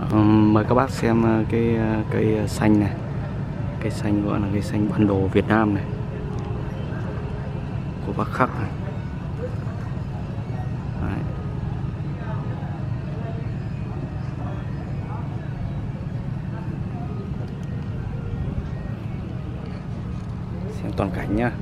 Mời các bác xem cái cây xanh này. Cây xanh gọi là cây xanh bản đồ Việt Nam này, của bác Khắc này. Đấy. Xem toàn cảnh nhá.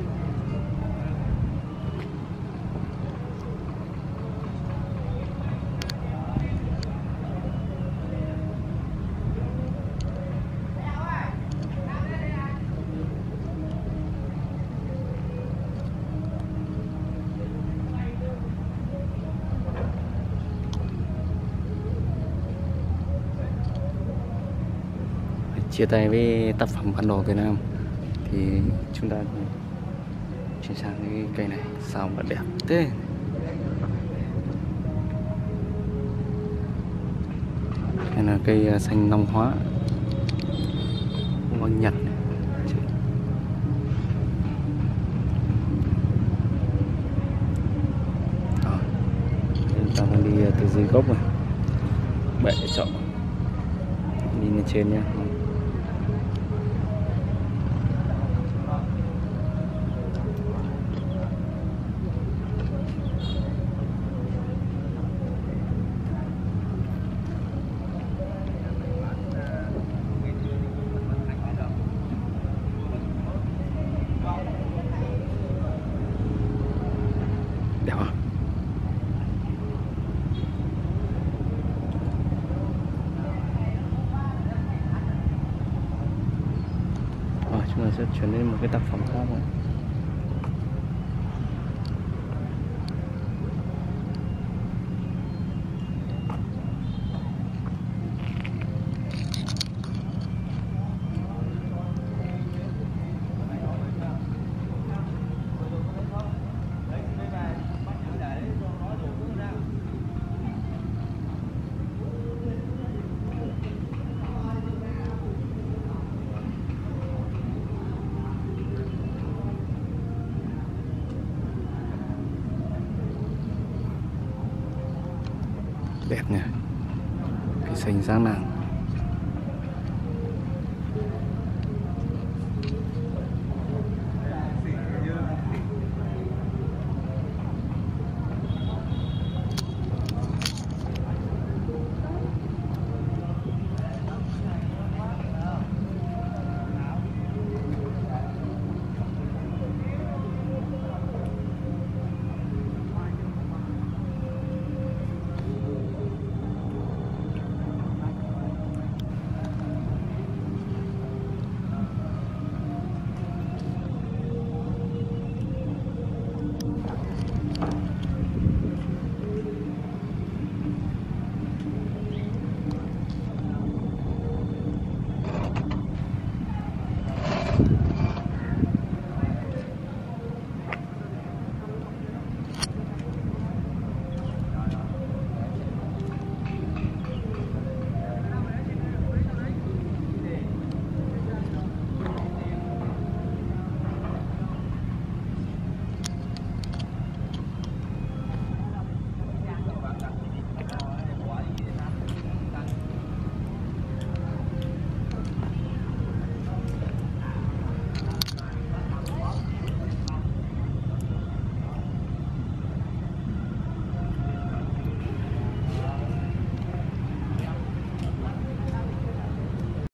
Chia tay với tác phẩm bản đồ Việt Nam thì chúng ta chuyển sang cái cây này. Sao mà đẹp thế. Đây là cây xanh Long Hóa Hoàng Nhật này. Đó. Chúng ta đang đi từ dưới gốc này, bệ chọn đi lên trên nhé. Đẹp không? Rồi chúng ta sẽ chuyển đến một cái tác phẩm khác rồi. Đẹp nhỉ, cây xanh sáng nàng.